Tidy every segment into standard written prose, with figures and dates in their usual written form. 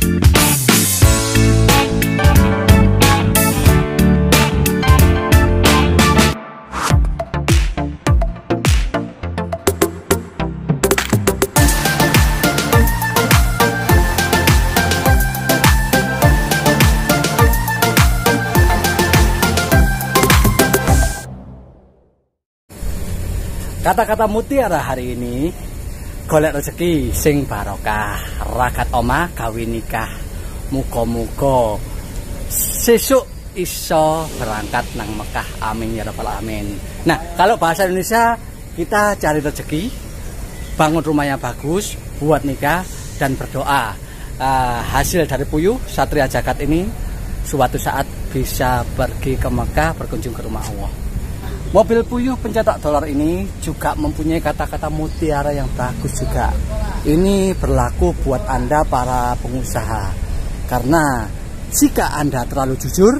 Kata-kata mutiara hari ini, golek rezeki sing barokah, rakat omah gawe nikah. Muga-muga sesuk iso berangkat nang Mekah. Amin ya rabbal alamin. Nah, kalau bahasa Indonesia kita cari rezeki, bangun rumah yang bagus, buat nikah dan berdoa. Hasil dari puyuh Satria Jagat ini suatu saat bisa pergi ke Mekah, berkunjung ke rumah Allah. Mobil puyuh pencetak dolar ini juga mempunyai kata-kata mutiara yang bagus juga. Ini berlaku buat Anda para pengusaha. Karena jika Anda terlalu jujur,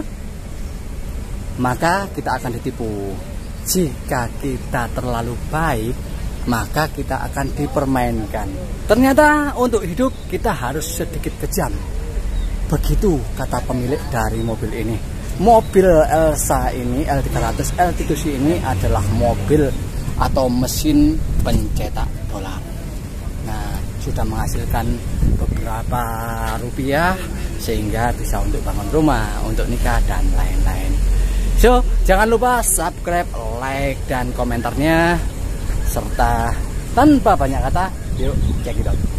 maka kita akan ditipu. Jika kita terlalu baik, maka kita akan dipermainkan. Ternyata untuk hidup kita harus sedikit kejam. Begitu kata pemilik dari mobil ini. Mobil Elsa ini, L300 L3C ini adalah mobil atau mesin pencetak dolar. Nah, sudah menghasilkan beberapa rupiah sehingga bisa untuk bangun rumah, untuk nikah dan lain-lain. So, jangan lupa subscribe, like dan komentarnya serta tanpa banyak kata, yuk check it out.